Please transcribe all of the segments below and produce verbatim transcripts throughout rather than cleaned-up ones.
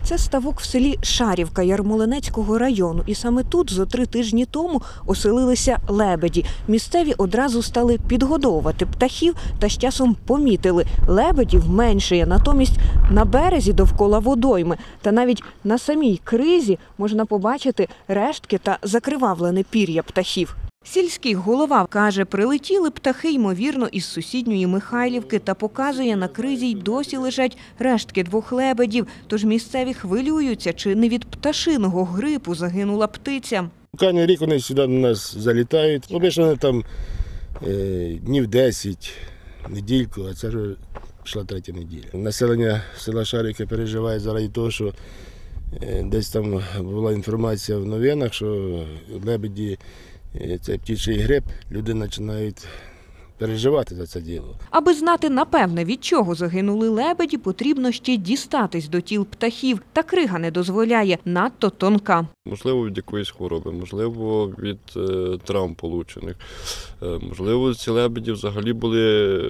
Це ставок в селі Шарівка Ярмолинецького району. І саме тут зо три тижні тому оселилися лебеді. Місцеві одразу стали підгодовувати птахів та з часом помітили – лебедів меншає. Натомість на березі довкола водойми та навіть на самій кризі можна побачити рештки та закривавлене пір'я птахів. Сільський голова каже, прилетіли птахи, ймовірно, із сусідньої Михайлівки та показує, на кризі й досі лежать рештки двох лебедів. Тож місцеві хвилюються, чи не від пташиного грипу загинула птиця. Кожен рік вони сюди до нас залітають. Обично вони там е, днів десять, недільку, а це вже пішла третя неділя. Населення села Шарівки переживає заради того, що е, десь там була інформація в новинах, що лебеді, це птічий грип, люди починають переживати за це діло. Аби знати напевне, від чого загинули лебеді, потрібно ще дістатись до тіл птахів. Та крига не дозволяє, надто тонка. Можливо, від якоїсь хвороби, можливо, від е, травм получених. Е, можливо, ці лебеді взагалі були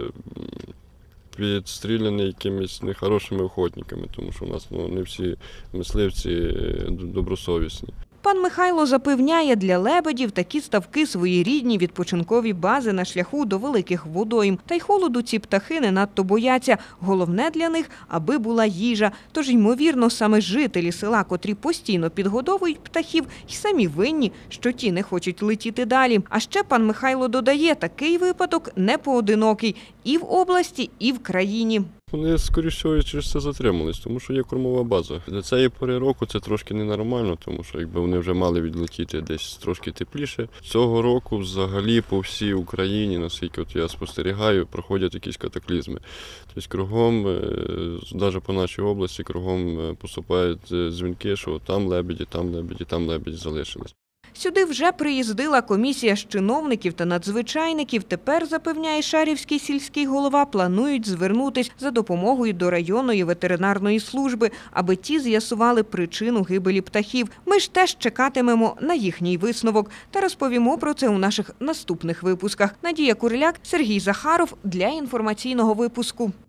підстріляні якимись нехорошими охотниками, тому що у нас ну, не всі мисливці добросовісні. Пан Михайло запевняє, для лебедів такі ставки – своєрідні відпочинкові бази на шляху до великих водойм. Та й холоду ці птахи не надто бояться. Головне для них – аби була їжа. Тож, ймовірно, саме жителі села, котрі постійно підгодовують птахів, й самі винні, що ті не хочуть летіти далі. А ще пан Михайло додає, такий випадок не поодинокий – і в області, і в країні. Вони, скоріш всього, через це затримались, тому що є кормова база. Для цієї пори року це трошки ненормально, тому що якби вони вже мали відлетіти десь трошки тепліше. Цього року взагалі по всій Україні, наскільки от я спостерігаю, проходять якісь катаклізми. Тобто кругом, навіть по нашій області, кругом поступають дзвінки, що там лебеді, там лебеді, там лебеді залишились. Сюди вже приїздила комісія з чиновників та надзвичайників. Тепер, запевняє шарівський сільський голова, планують звернутись за допомогою до районної ветеринарної служби, аби ті з'ясували причину гибелі птахів. Ми ж теж чекатимемо на їхній висновок та розповімо про це у наших наступних випусках. Надія Куриляк, Сергій Захаров для інформаційного випуску.